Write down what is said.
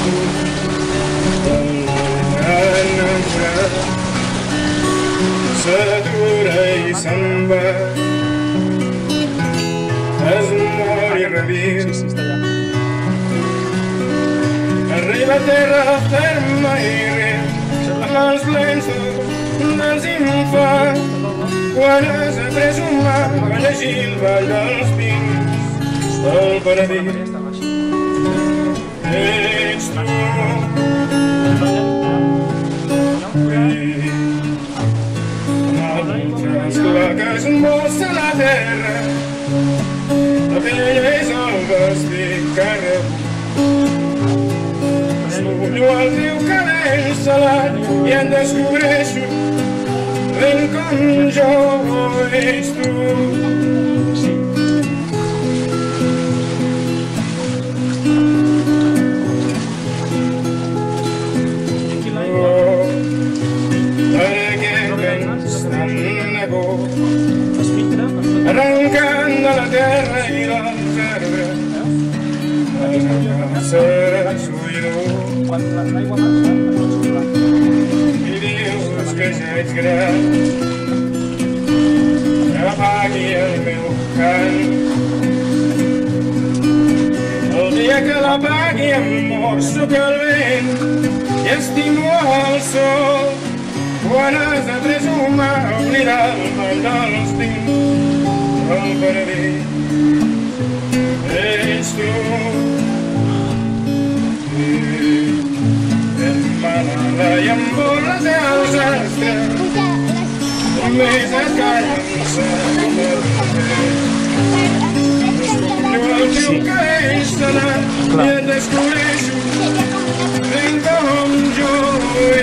S'atura i se'n va, es mor i reviu. Arriba a terra ferma i riu amb els llenços dels infants. Quan has après un mà a llegir el ball dels pins al paradís. Ets tu. Claques mossa la terra, la vella és el vestit que rebull. Escullo el teu cabell salat i en descobreixo ben com jo ets tu. Arrencant de la terra i dels arbres a casa s'oïdor i dius que ja ets gran, que apagui el meu cant. El dia que l'apagui em morso que el vent i estimo el sol. Quan has après un mà a oblidar el ball dels pins al paradís. Ets tu. Em manada i em voles els estels, només et cansa escullo el teu cabell salat i et descobreixo ben com jo